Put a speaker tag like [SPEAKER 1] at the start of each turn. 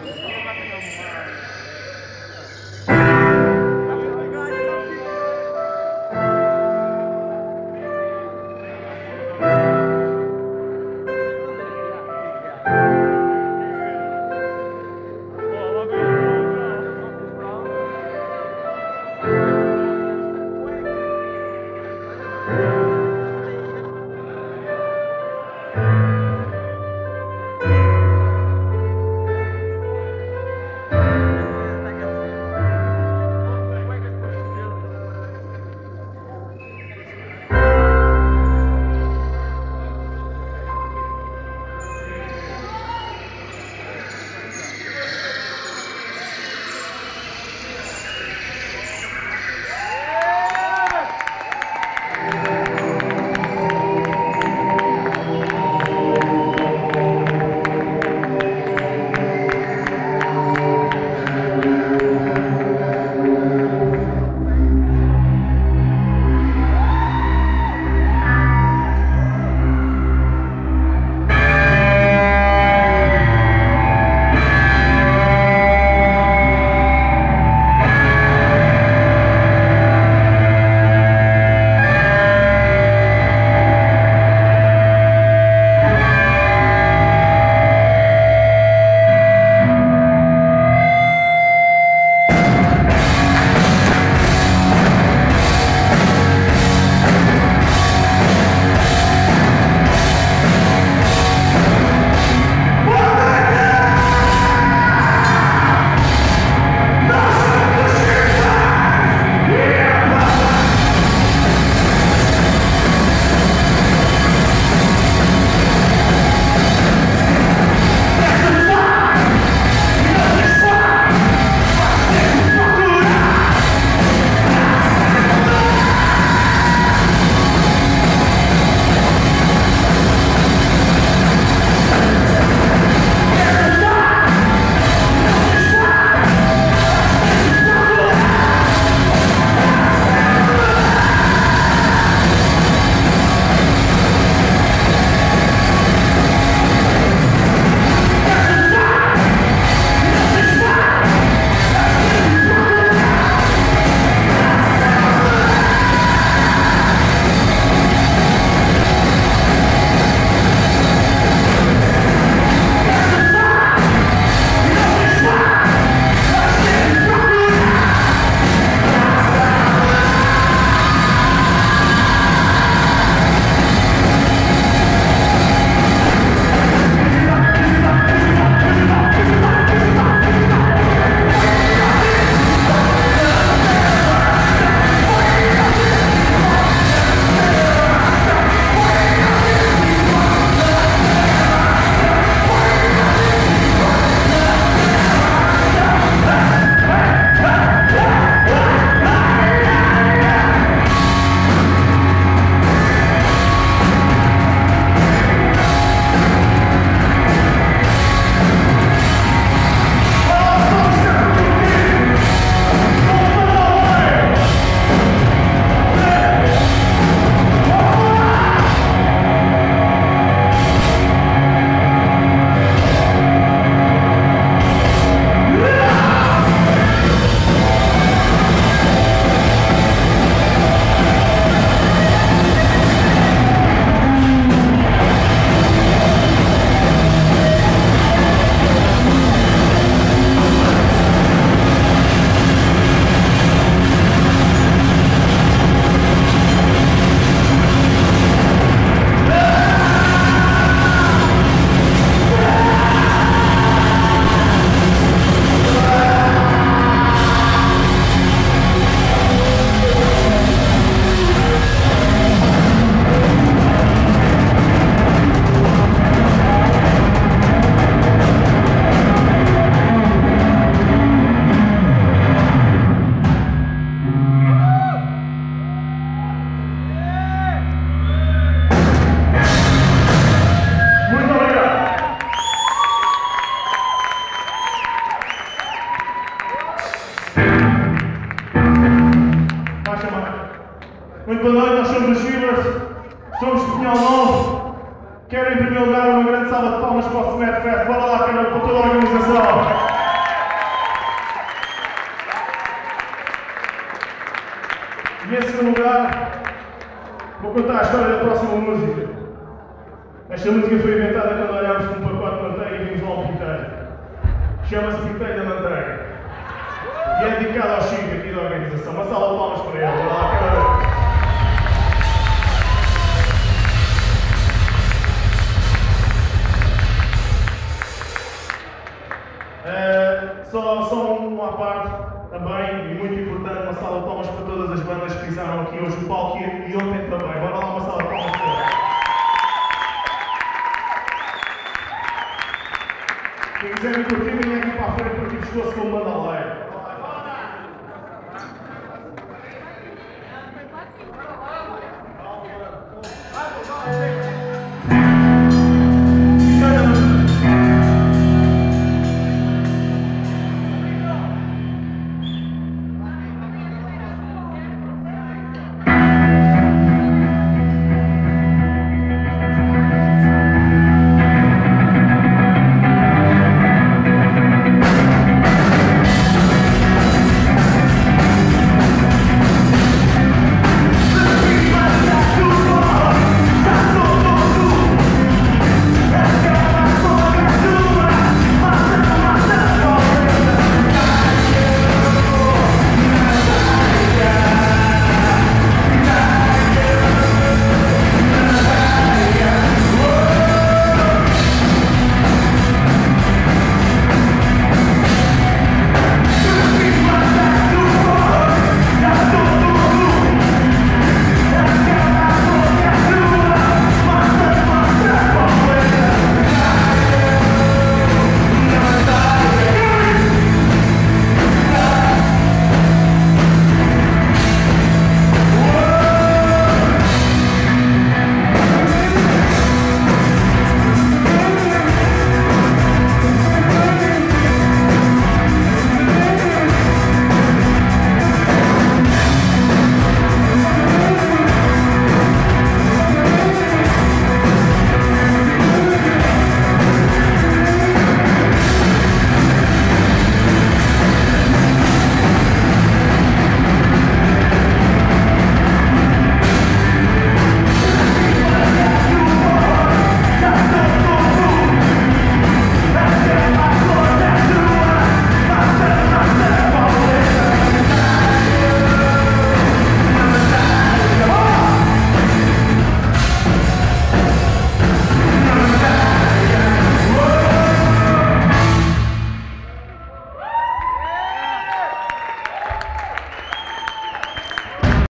[SPEAKER 1] Muito boa noite, nós somos os Shivers, somos de Pinhal Novo. Quero em primeiro lugar uma grande salva de palmas para o Smed. Bora lá, cara, para toda a organização. contar a história da próxima música. Esta música foi inventada quando olhámos para um pacote de manteiga e vimos lá um piteiro. Chama-se Piteiro da Manteiga. E é dedicado ao Chico aqui da organização. Uma salva de palmas para ele. Bora lá, câmara. Só uma parte também, e muito importante, uma salva de palmas para todas as bandas que pisaram aqui hoje no palco e ontem também. Bora lá, uma salva de palmas para eles. Quem quiser me curtir, venha aqui para a frente porque chegou-se com uma banda live.